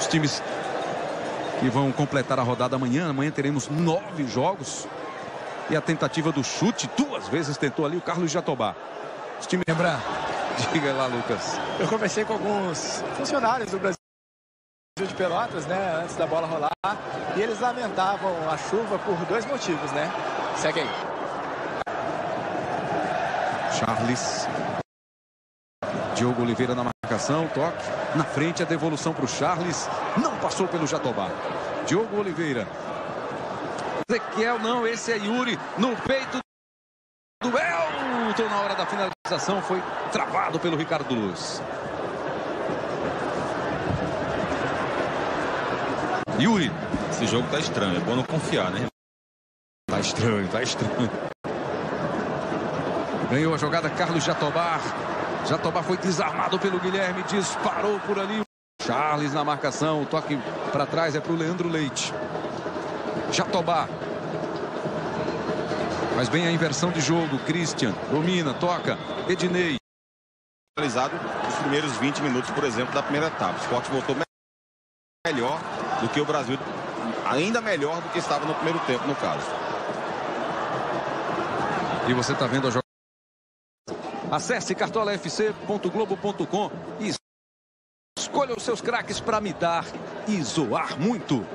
Os times que vão completar a rodada amanhã. Amanhã teremos 9 jogos. E a tentativa do chute, 2 vezes tentou ali o Carlos Jatobá. Os times... Lembra? Diga lá, Lucas. Eu conversei com alguns funcionários do Brasil de Pelotas, né, antes da bola rolar, e eles lamentavam a chuva por 2 motivos, né? Segue aí. Charles. Diogo Oliveira na marcação, toque. Na frente, a devolução para o Charles. Não passou pelo Jatobá. Diogo Oliveira. Ezequiel, não, esse é Yuri. No peito do Elton. Na hora da finalização, foi travado pelo Ricardo Luz. Yuri. Esse jogo tá estranho, é bom não confiar, né? Tá estranho, tá estranho. Ganhou a jogada Carlos Jatobá. Jatobá foi desarmado pelo Guilherme, disparou por ali. Charles na marcação, o toque para trás é para o Leandro Leite. Jatobá. Faz bem a inversão de jogo. Christian domina, toca. Ednei. Realizado os primeiros 20 minutos, por exemplo, da primeira etapa. O Sport voltou melhor do que o Brasil, ainda melhor do que estava no primeiro tempo, no caso. E você está vendo a jogada. Acesse cartolafc.globo.com e escolha os seus craques para midar e zoar muito.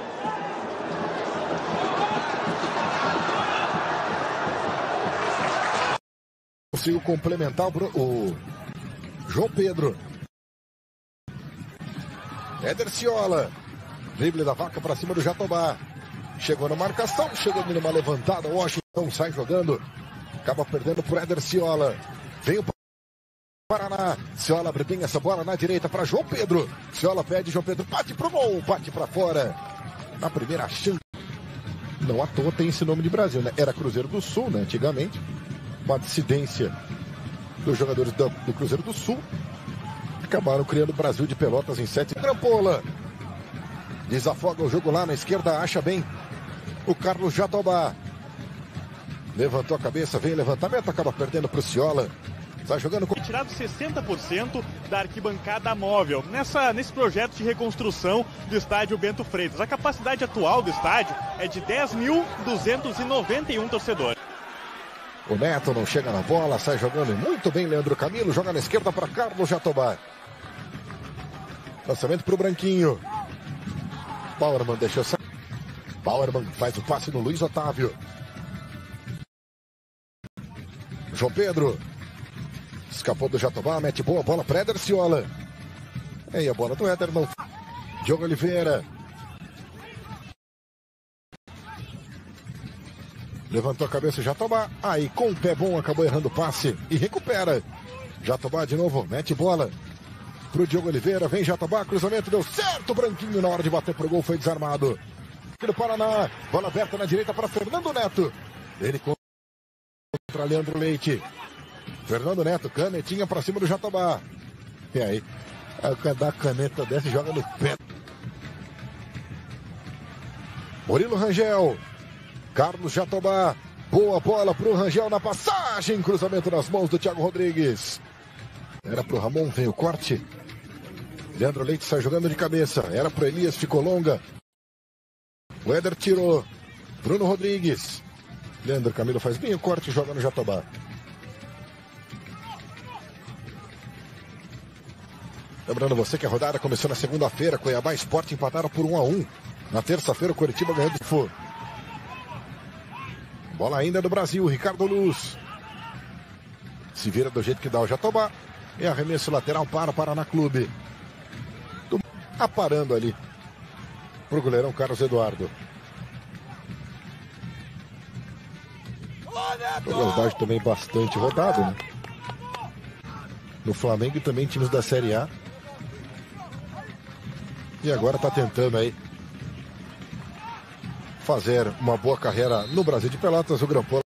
Consigo complementar o João Pedro. Éder Ciola. Drible da vaca para cima do Jatobá. Chegou na marcação, chegou numa levantada. Washington sai jogando. Acaba perdendo por Éder Ciola. Vem o Paraná. Ciola abre bem essa bola na direita para João Pedro. Ciola pede, João Pedro bate pro gol, bate para fora. Na primeira chance. Não à toa tem esse nome de Brasil, né? Era Cruzeiro do Sul, né? Antigamente. Uma dissidência dos jogadores do Cruzeiro do Sul. Acabaram criando o Brasil de Pelotas em 7. Grampola. Desafoga o jogo lá na esquerda, acha bem o Carlos Jatobá. Levantou a cabeça, vem levantamento, acaba perdendo para o Ciola. Está jogando com... Tirado 60% da arquibancada móvel nesse projeto de reconstrução do estádio Bento Freitas. A capacidade atual do estádio é de 10.291 torcedores. O Neto não chega na bola, sai jogando muito bem Leandro Camilo, joga na esquerda para Carlos Jatobá. Lançamento para o Branquinho. Bauerman deixou sair. Bauerman faz o passe no Luiz Otávio. João Pedro. Escapou do Jatobá, mete boa bola para Éder Ciola. E a bola do Éder não. Diogo Oliveira. Levantou a cabeça o Jatobá. Aí com o pé bom acabou errando o passe. E recupera. Jatobá de novo, mete bola pro Diogo Oliveira. Vem Jatobá, cruzamento deu certo. Branquinho na hora de bater pro gol foi desarmado. Aqui no Paraná, bola aberta na direita para Fernando Neto. Ele contra Leandro Leite. Fernando Neto, canetinha para cima do Jatobá. E aí, dá a caneta dessa e joga no pé. Murilo Rangel. Carlos Jatobá. Boa bola pro Rangel na passagem. Cruzamento nas mãos do Thiago Rodrigues. Era pro Ramon, vem o corte. Leandro Leite sai jogando de cabeça. Era pro Elias, ficou longa. O Éder tirou. Bruno Rodrigues. Leandro Camilo faz bem o corte e joga no Jatobá. Lembrando você que a rodada começou na segunda-feira. Cuiabá e Sport empataram por 1-1. Na terça-feira o Curitiba ganhou do Flu. Bola ainda do Brasil, Ricardo Luz. Se vira do jeito que dá o Jatobá. E arremesso lateral para o Paraná Clube. Aparando ali pro goleirão Carlos Eduardo. Velocidade também bastante rodado, né? No Flamengo e também times da Série A. E agora tá tentando aí fazer uma boa carreira no Brasil de Pelotas, o Grampola.